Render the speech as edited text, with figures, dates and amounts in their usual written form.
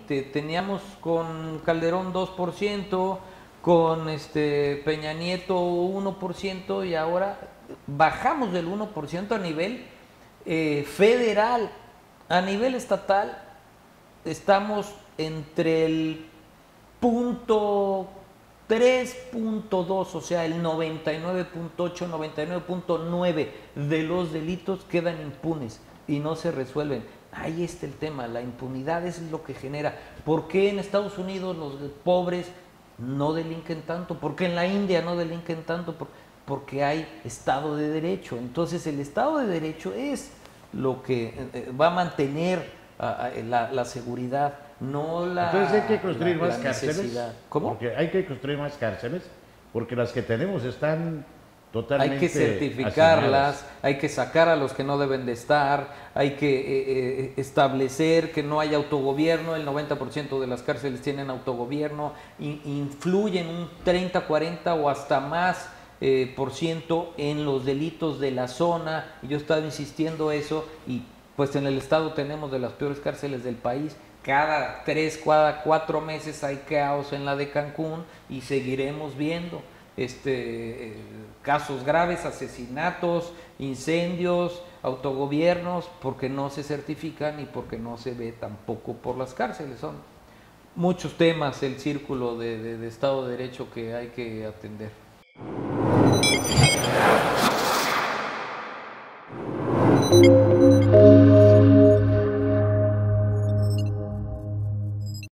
Teníamos con Calderón 2%, con Peña Nieto 1%, y ahora bajamos del 1% a nivel federal. A nivel estatal estamos entre el punto 3.2, o sea, el 99.8, 99.9 de los delitos quedan impunes y no se resuelven. Ahí está el tema, la impunidad es lo que genera. ¿Por qué en Estados Unidos los pobres no delinquen tanto? ¿Por qué en la India no delinquen tanto? Porque hay Estado de Derecho. Entonces el Estado de Derecho es lo que va a mantener la seguridad, no Entonces hay que construir la más cárceles. necesidad. ¿Cómo? Porque hay que construir más cárceles, porque las que tenemos están totalmente Hay que certificarlas, hacinadas. hay que sacar a los que no deben de estar, hay que establecer que no haya autogobierno. El 90% de las cárceles tienen autogobierno, influyen un 30, 40 o hasta más por ciento en los delitos de la zona. Y yo he estado insistiendo eso, y pues en el estado tenemos de las peores cárceles del país. Cada 3, cada 4 meses hay caos en la de Cancún, y seguiremos viendo casos graves, asesinatos, incendios, autogobiernos, porque no se certifican y porque no se ve tampoco por las cárceles. Son muchos temas el círculo de Estado de Derecho que hay que atender.